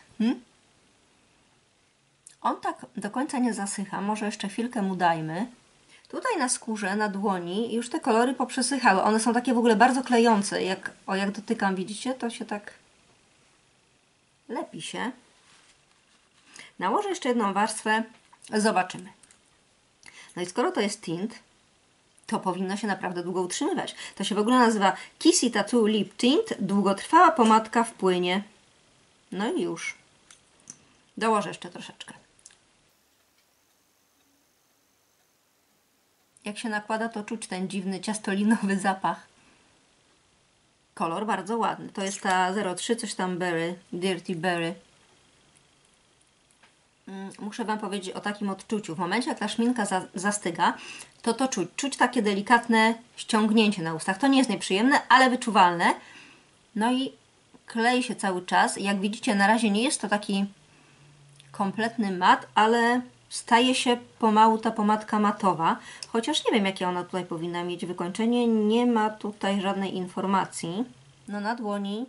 On tak do końca nie zasycha, może jeszcze chwilkę mu dajmy. Tutaj na skórze, na dłoni już te kolory poprzesychały. One są takie w ogóle bardzo klejące. Jak dotykam, widzicie, to się tak lepi się. Nałożę jeszcze jedną warstwę, zobaczymy. No i skoro to jest tint, to powinno się naprawdę długo utrzymywać. To się w ogóle nazywa Kissy Tattoo Lip Tint, długotrwała pomadka w płynie. No i już. Dołożę jeszcze troszeczkę. Jak się nakłada, to czuć ten dziwny ciastolinowy zapach. Kolor bardzo ładny. To jest ta 03, coś tam berry, Dirty Berry. Muszę Wam powiedzieć o takim odczuciu. W momencie, jak ta szminka zastyga, to czuć. Czuć takie delikatne ściągnięcie na ustach. To nie jest nieprzyjemne, ale wyczuwalne. No i klei się cały czas. Jak widzicie, na razie nie jest to taki kompletny mat, ale staje się pomału ta pomadka matowa. Chociaż nie wiem, jakie ona tutaj powinna mieć wykończenie. Nie ma tutaj żadnej informacji. No na dłoni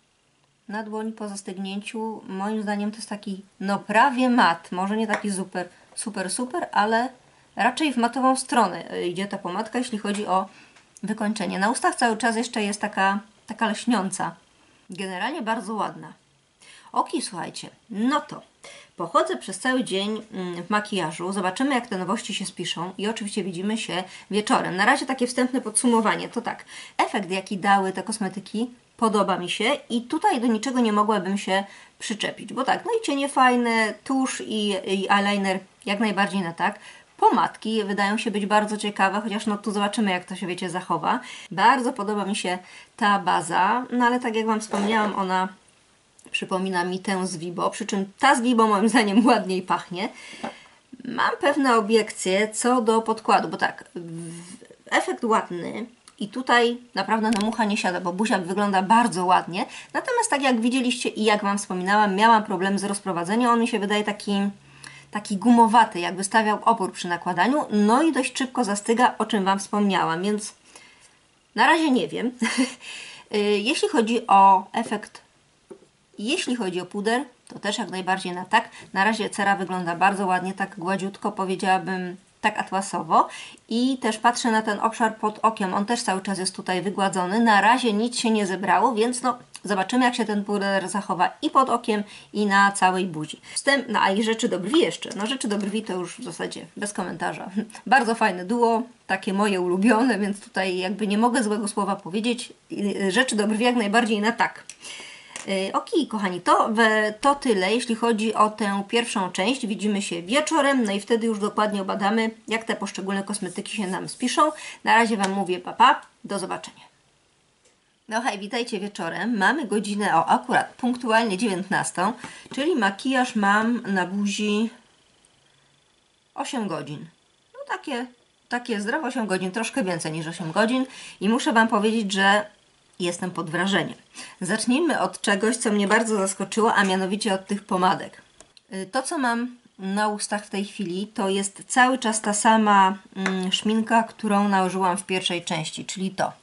po zastygnięciu moim zdaniem to jest taki no prawie mat. Może nie taki super, ale raczej w matową stronę idzie ta pomadka, jeśli chodzi o wykończenie. Na ustach cały czas jeszcze jest taka lśniąca. Generalnie bardzo ładna. Oki, słuchajcie, no to pochodzę przez cały dzień w makijażu. Zobaczymy, jak te nowości się spiszą i oczywiście widzimy się wieczorem. Na razie takie wstępne podsumowanie. To tak, efekt, jaki dały te kosmetyki, podoba mi się i tutaj do niczego nie mogłabym się przyczepić, bo tak, no i cienie fajne, tusz i eyeliner jak najbardziej na tak. Pomadki wydają się być bardzo ciekawe, chociaż no tu zobaczymy, jak to się, wiecie, zachowa. Bardzo podoba mi się ta baza, no ale tak jak Wam wspomniałam, ona przypomina mi tę z Vibo, przy czym ta z Vibo moim zdaniem ładniej pachnie. Mam pewne obiekcje co do podkładu, bo tak, efekt ładny i tutaj naprawdę na mucha nie siada, bo buziak wygląda bardzo ładnie. Natomiast tak jak widzieliście i jak Wam wspominałam, miałam problem z rozprowadzeniem. On mi się wydaje taki gumowaty, jakby stawiał opór przy nakładaniu. No i dość szybko zastyga, o czym Wam wspomniałam, więc na razie nie wiem. Jeśli chodzi o efekt, jeśli chodzi o puder, to też jak najbardziej na tak. Na razie cera wygląda bardzo ładnie, tak gładziutko, powiedziałabym, tak atłasowo. I też patrzę na ten obszar pod okiem, on też cały czas jest tutaj wygładzony. Na razie nic się nie zebrało, więc no zobaczymy, jak się ten puder zachowa i pod okiem, i na całej buzi. No a i rzeczy do brwi jeszcze. No rzeczy do brwi to już w zasadzie bez komentarza. Bardzo fajne duo, takie moje ulubione, więc tutaj jakby nie mogę złego słowa powiedzieć. Rzeczy do brwi jak najbardziej na tak. Okej, kochani, to tyle, jeśli chodzi o tę pierwszą część. Widzimy się wieczorem, no i wtedy już dokładnie obadamy, jak te poszczególne kosmetyki się nam spiszą. Na razie Wam mówię pa, do zobaczenia. No hej, witajcie wieczorem. Mamy godzinę, akurat punktualnie 19, czyli makijaż mam na buzi 8 godzin. No takie zdrowe 8 godzin, troszkę więcej niż 8 godzin i muszę Wam powiedzieć, że jestem pod wrażeniem. Zacznijmy od czegoś, co mnie bardzo zaskoczyło, a mianowicie od tych pomadek. To, co mam na ustach w tej chwili, to jest cały czas ta sama szminka, którą nałożyłam w pierwszej części, czyli to.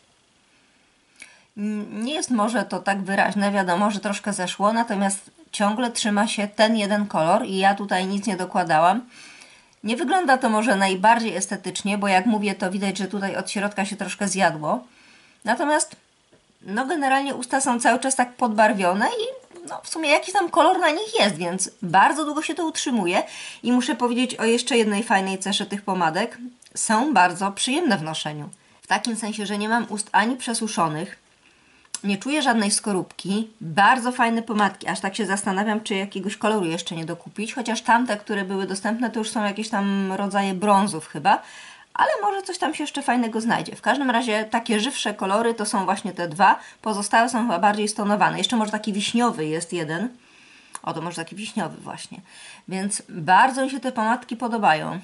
Nie jest może to tak wyraźne, wiadomo, że troszkę zeszło, natomiast ciągle trzyma się ten jeden kolor i ja tutaj nic nie dokładałam. Nie wygląda to może najbardziej estetycznie, bo jak mówię, to widać, że tutaj od środka się troszkę zjadło. Natomiast no generalnie usta są cały czas tak podbarwione i no w sumie jakiś tam kolor na nich jest, więc bardzo długo się to utrzymuje. I muszę powiedzieć o jeszcze jednej fajnej cesze tych pomadek. Są bardzo przyjemne w noszeniu. W takim sensie, że nie mam ust ani przesuszonych, nie czuję żadnej skorupki. Bardzo fajne pomadki, aż tak się zastanawiam, czy jakiegoś koloru jeszcze nie dokupić, chociaż tamte, które były dostępne, to już są jakieś tam rodzaje brązów chyba. Ale może coś tam się jeszcze fajnego znajdzie. W każdym razie takie żywsze kolory to są właśnie te dwa. Pozostałe są chyba bardziej stonowane. Jeszcze może taki wiśniowy jest jeden. O, to może taki wiśniowy właśnie. Więc bardzo mi się te pomadki podobają.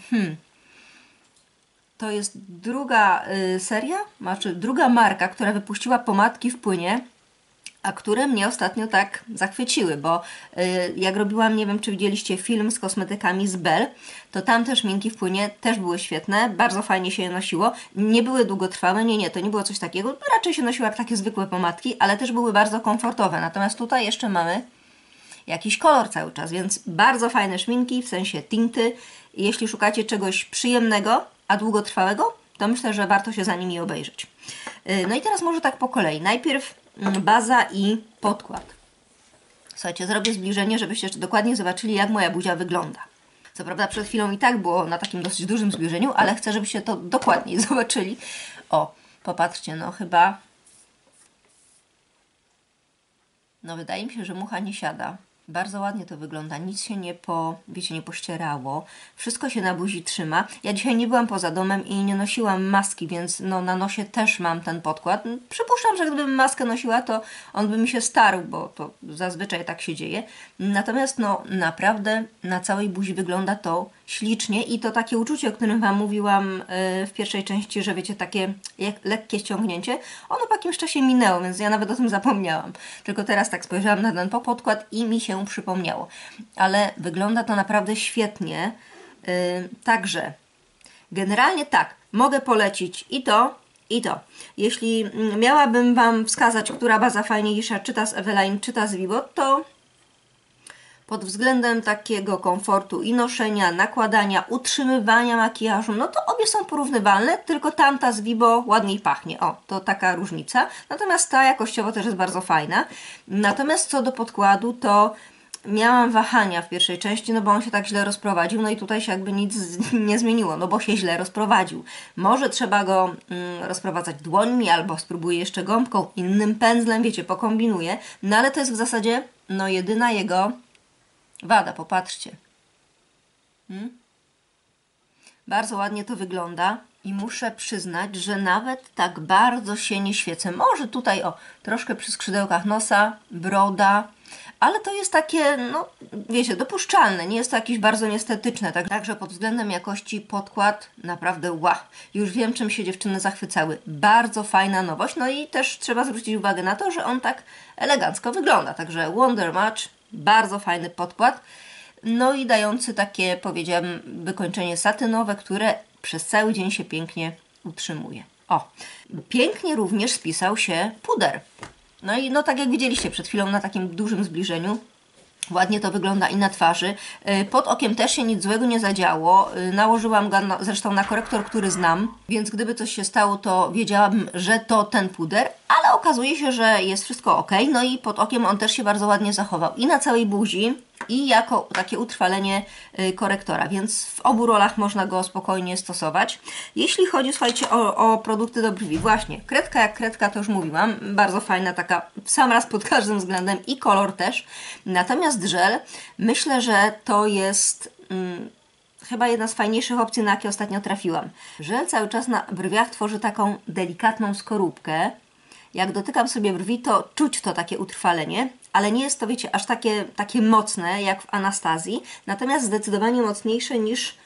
To jest druga seria, znaczy druga marka, która wypuściła pomadki w płynie, a które mnie ostatnio tak zachwyciły, bo jak robiłam, nie wiem czy widzieliście film z kosmetykami z Bell, to tam te szminki w płynie też były świetne, bardzo fajnie się je nosiło, nie były długotrwałe, nie, to nie było coś takiego, raczej się nosiło jak takie zwykłe pomadki, ale też były bardzo komfortowe, natomiast tutaj jeszcze mamy jakiś kolor cały czas, więc bardzo fajne szminki, w sensie tinty. Jeśli szukacie czegoś przyjemnego, a długotrwałego, to myślę, że warto się za nimi obejrzeć. No i teraz może tak po kolei. Najpierw baza i podkład. Słuchajcie, zrobię zbliżenie, żebyście jeszcze dokładnie zobaczyli, jak moja buzia wygląda. Co prawda przed chwilą i tak było na takim dosyć dużym zbliżeniu, ale chcę, żebyście to dokładniej zobaczyli. O, popatrzcie, no chyba... No wydaje mi się, że mucha nie siada. Bardzo ładnie to wygląda. Nic się nie pościerało. Wszystko się na buzi trzyma. Ja dzisiaj nie byłam poza domem i nie nosiłam maski, więc no, na nosie też mam ten podkład. Przypuszczam, że gdybym maskę nosiła, to on by mi się starł, bo to zazwyczaj tak się dzieje. Natomiast no naprawdę na całej buzi wygląda to ślicznie i to takie uczucie, o którym Wam mówiłam w pierwszej części, że wiecie, takie lekkie ściągnięcie, ono po jakimś czasie minęło, więc ja nawet o tym zapomniałam. Tylko teraz tak spojrzałam na ten podkład i mi się przypomniało. Ale wygląda to naprawdę świetnie. Także generalnie tak, mogę polecić i to, i to. Jeśli miałabym Wam wskazać, która baza fajniejsza, czy ta z Eveline, czy ta z Vibo, to pod względem takiego komfortu i noszenia, nakładania, utrzymywania makijażu, no to obie są porównywalne, tylko tamta z Vibo ładniej pachnie. O, to taka różnica. Natomiast ta jakościowo też jest bardzo fajna. Natomiast co do podkładu, to miałam wahania w pierwszej części, no bo on się tak źle rozprowadził, no i tutaj się jakby nic nie zmieniło, no bo się źle rozprowadził. Może trzeba go rozprowadzać dłońmi, albo spróbuję jeszcze gąbką, innym pędzlem, wiecie, pokombinuję, no ale to jest w zasadzie, no jedyna jego wada, popatrzcie. Bardzo ładnie to wygląda i muszę przyznać, że nawet tak bardzo się nie świecę. Może tutaj, o, troszkę przy skrzydełkach nosa, broda, ale to jest takie, no wiecie, dopuszczalne, nie jest to jakieś bardzo niestetyczne. Także pod względem jakości podkład naprawdę wow. Już wiem, czym się dziewczyny zachwycały. Bardzo fajna nowość, no i też trzeba zwrócić uwagę na to, że on tak elegancko wygląda. Także Wonder Match, bardzo fajny podkład. No i dający takie, powiedziałabym, wykończenie satynowe, które przez cały dzień się pięknie utrzymuje. O, pięknie również spisał się puder. No i no tak jak widzieliście przed chwilą na takim dużym zbliżeniu, ładnie to wygląda i na twarzy. Pod okiem też się nic złego nie zadziało. Nałożyłam go zresztą na korektor, który znam, więc gdyby coś się stało, to wiedziałabym, że to ten puder, ale okazuje się, że jest wszystko ok. No i pod okiem on też się bardzo ładnie zachował i na całej buzi, i jako takie utrwalenie korektora, więc w obu rolach można go spokojnie stosować. Jeśli chodzi, słuchajcie, o produkty do brwi, właśnie, kredka jak kredka, to już mówiłam, bardzo fajna, taka w sam raz pod każdym względem i kolor też. Natomiast żel, myślę, że to jest chyba jedna z fajniejszych opcji, na jakie ostatnio trafiłam. Żel cały czas na brwiach tworzy taką delikatną skorupkę. Jak dotykam sobie brwi, to czuć to takie utrwalenie, ale nie jest to, wiecie, aż takie mocne jak w Anastazji, natomiast zdecydowanie mocniejsze niż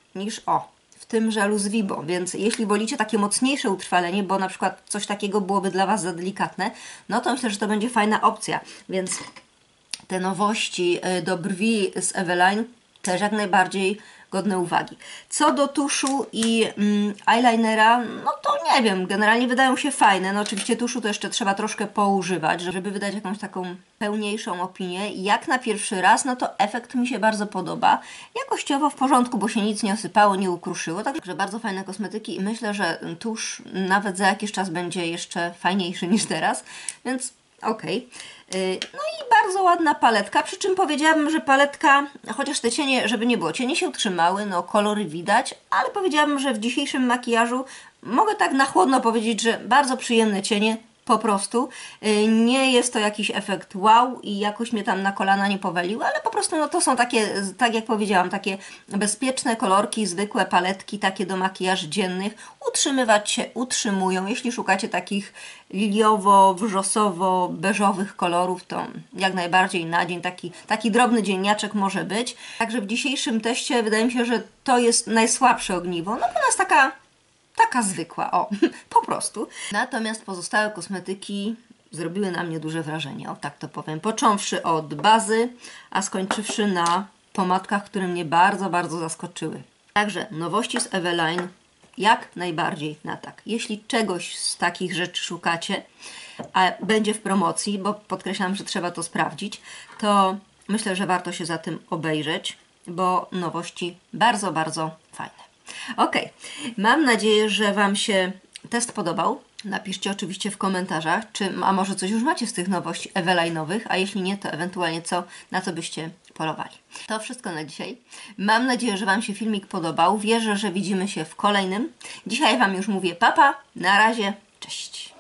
w tym żelu z Vibo, więc jeśli wolicie takie mocniejsze utrwalenie, bo na przykład coś takiego byłoby dla Was za delikatne, no to myślę, że to będzie fajna opcja, więc te nowości do brwi z Eveline też jak najbardziej godne uwagi. Co do tuszu i eyelinera, no to nie wiem, generalnie wydają się fajne. No oczywiście tuszu to jeszcze trzeba troszkę poużywać, żeby wydać jakąś taką pełniejszą opinię. Jak na pierwszy raz, no to efekt mi się bardzo podoba. Jakościowo w porządku, bo się nic nie osypało, nie ukruszyło. Także bardzo fajne kosmetyki i myślę, że tusz nawet za jakiś czas będzie jeszcze fajniejszy niż teraz, więc okej. No i bardzo ładna paletka, przy czym powiedziałabym, że paletka, chociaż te cienie, żeby nie było, cienie się utrzymały, no kolory widać, ale powiedziałabym, że w dzisiejszym makijażu mogę tak na chłodno powiedzieć, że bardzo przyjemne cienie, po prostu. Nie jest to jakiś efekt wow i jakoś mnie tam na kolana nie powaliły, ale po prostu no to są takie, tak jak powiedziałam, takie bezpieczne kolorki, zwykłe paletki, takie do makijaży dziennych. Utrzymywać się utrzymują. Jeśli szukacie takich liliowo-wrzosowo-beżowych kolorów, to jak najbardziej na dzień taki drobny dzienniaczek może być. Także w dzisiejszym teście wydaje mi się, że to jest najsłabsze ogniwo. No bo nas taka zwykła, o, po prostu. Natomiast pozostałe kosmetyki zrobiły na mnie duże wrażenie, o tak to powiem. Począwszy od bazy, a skończywszy na pomadkach, które mnie bardzo, bardzo zaskoczyły. Także nowości z Eveline jak najbardziej na tak. Jeśli czegoś z takich rzeczy szukacie, a będzie w promocji, bo podkreślam, że trzeba to sprawdzić, to myślę, że warto się za tym obejrzeć, bo nowości bardzo, bardzo fajne. Ok, mam nadzieję, że Wam się test podobał. Napiszcie oczywiście w komentarzach, a może coś już macie z tych nowości Eveline'owych, a jeśli nie, to ewentualnie na co byście polowali. To wszystko na dzisiaj. Mam nadzieję, że Wam się filmik podobał. Wierzę, że widzimy się w kolejnym. Dzisiaj Wam już mówię papa, na razie, cześć!